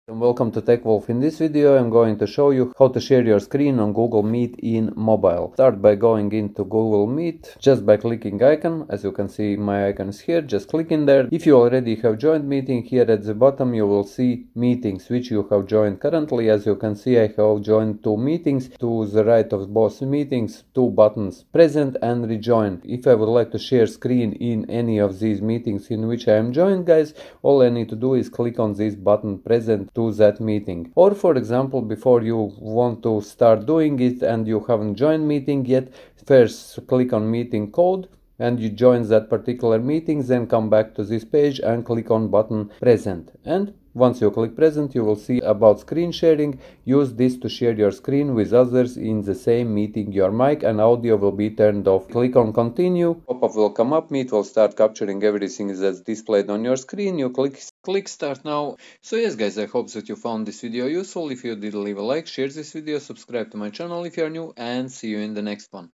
Welcome to TechWolf. In this video I'm going to show you how to share your screen on Google Meet in mobile. Start by going into Google Meet just by clicking icon. As you can see, my icon is here. Just click in there. If you already have joined meeting, here at the bottom you will see meetings which you have joined currently. As you can see, I have joined 2 meetings. To the right of both meetings, 2 buttons, present and rejoin. If I would like to share screen in any of these meetings in which I am joined, guys, all I need to do is click on this button, present, to that meeting. Or for example, before you want to start doing it and you haven't joined meeting yet, first click on meeting code and you join that particular meeting, then come back to this page and click on button present. And once you click present, you will see about screen sharing. Use this to share your screen with others in the same meeting. Your mic and audio will be turned off. Click on continue. Pop-up will come up. Meet will start capturing everything that's displayed on your screen. You click start now. So yes guys, I hope that you found this video useful. If you did, leave a like, share this video, subscribe to my channel if you are new, and see you in the next one.